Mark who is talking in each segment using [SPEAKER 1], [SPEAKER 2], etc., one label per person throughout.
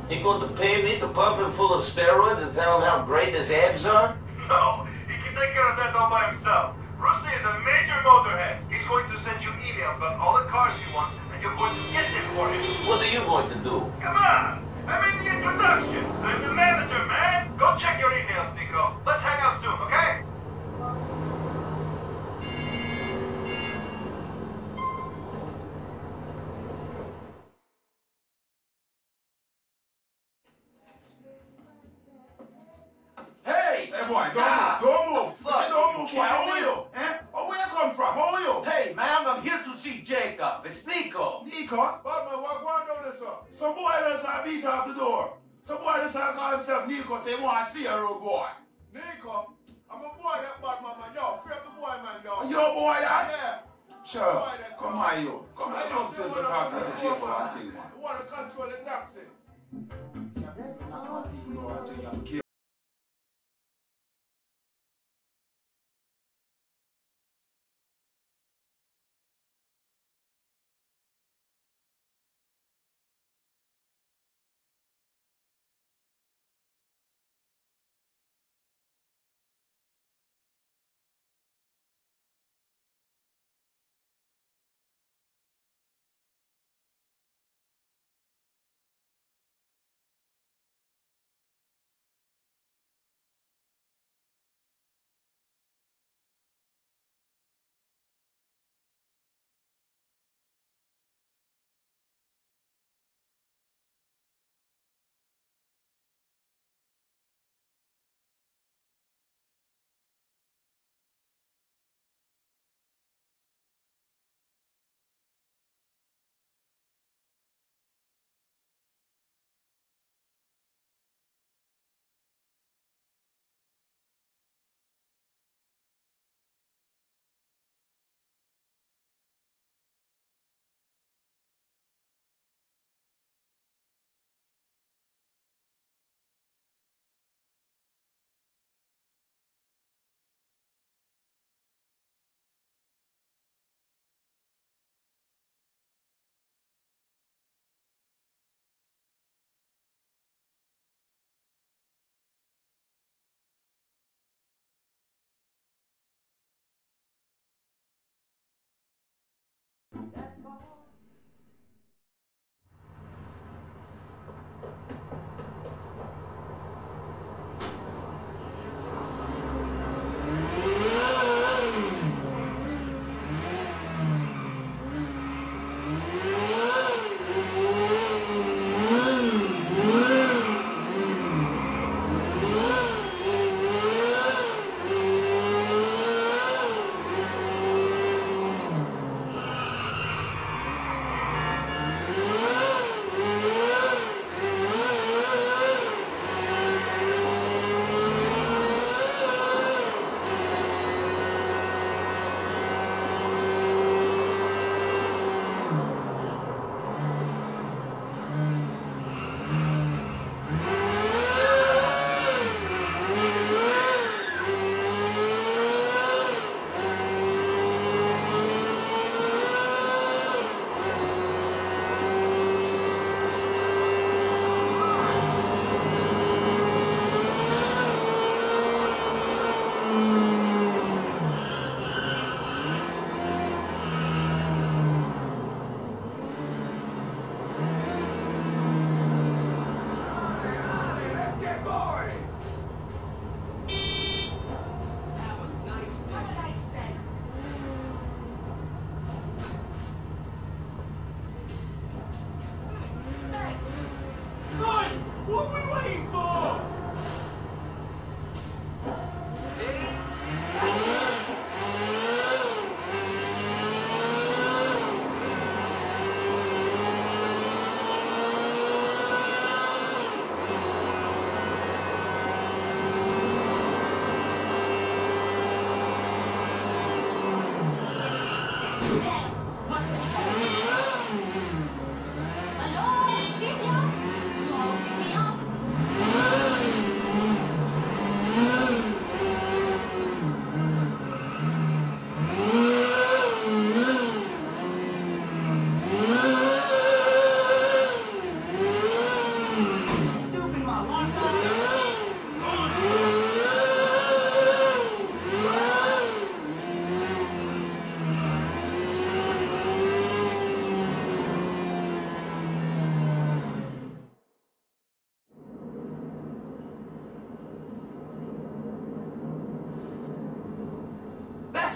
[SPEAKER 1] You going to pay me to pump him full of steroids and tell him how great his abs are?
[SPEAKER 2] No, he can take care of that all by himself. Rusty is a major motorhead. He's going to send you emails about all the cars he wants, and you're going to get them for him.
[SPEAKER 1] What are you going to do?
[SPEAKER 2] Come on! I made the introduction. I'm the manager, man. Go check your emails, Nico. Let's hang out soon, okay?
[SPEAKER 1] Hey!
[SPEAKER 3] Hey boy,
[SPEAKER 1] Ah,
[SPEAKER 3] don't move.
[SPEAKER 1] fuck?
[SPEAKER 3] Don't move,
[SPEAKER 1] You
[SPEAKER 3] boy. How
[SPEAKER 1] kidding
[SPEAKER 3] are
[SPEAKER 1] me?
[SPEAKER 3] you? Eh? Oh, where you come from? How are you?
[SPEAKER 1] Hey, man, I'm here to see Jacob. It's Nico.
[SPEAKER 3] Nico? Batman, what going down there, sir? Some boy just beat off the door. Some boy just call himself Nico, say he want to see a road boy.
[SPEAKER 4] Nico, I'm a boy that Batman, man. Yo, free up the boy, man, yo.
[SPEAKER 3] Your boy, that?
[SPEAKER 4] Yeah.
[SPEAKER 3] Sure.
[SPEAKER 4] Boy, that
[SPEAKER 3] Come
[SPEAKER 4] boy.
[SPEAKER 3] on, you. Come on, you still to talk to the people and thing, man.
[SPEAKER 4] You want to control the taxi.
[SPEAKER 3] I don't even know what to you.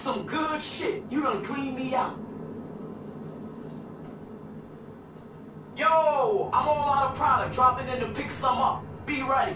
[SPEAKER 5] some good shit. You done cleaned me out. Yo, I'm all out of product. Dropping in to pick some up. Be ready.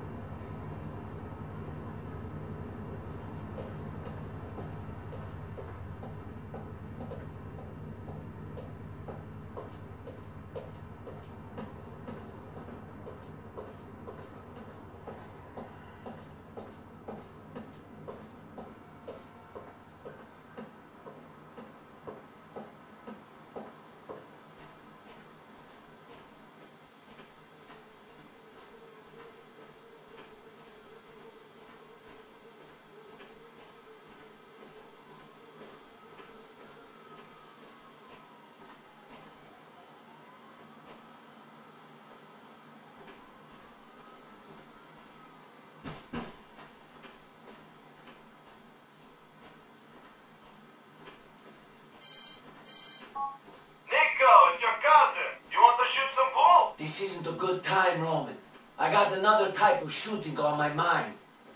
[SPEAKER 5] This isn't a good time, Roman. I got another type of shooting on my mind.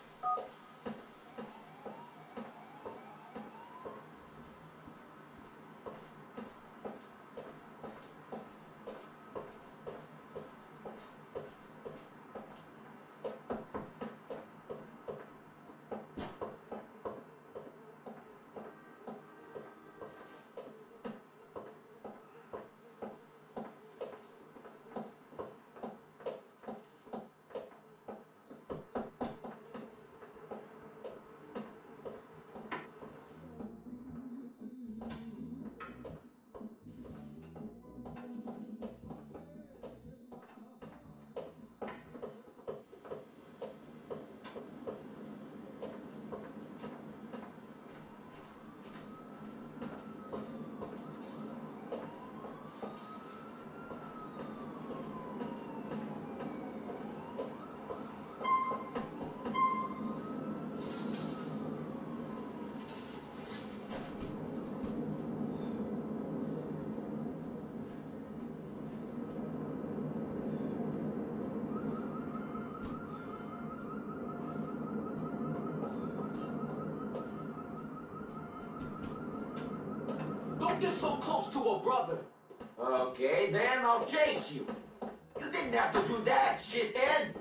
[SPEAKER 5] Don't get so close to a brother.
[SPEAKER 1] Okay, then I'll chase you. You didn't have to do that, shithead.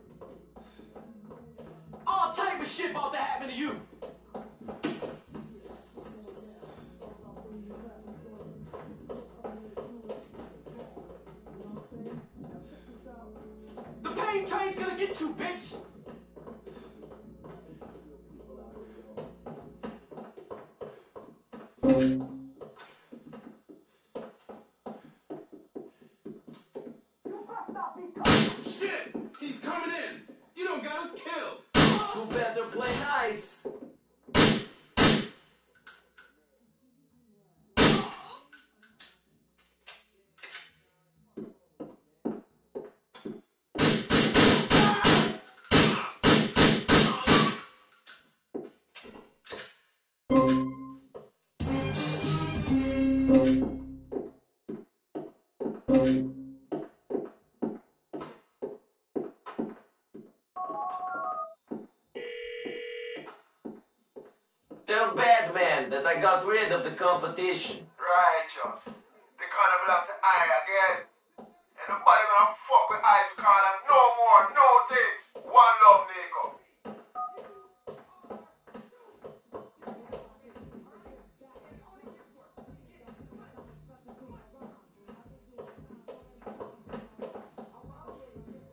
[SPEAKER 5] All type of shit about to happen to you. The pain train's gonna get you, bitch.
[SPEAKER 3] Shit! He's coming in! You don't got us killed!
[SPEAKER 1] You better play nice. Tell Batman that I got rid of the competition.
[SPEAKER 2] Right, Josh. The color will have to iron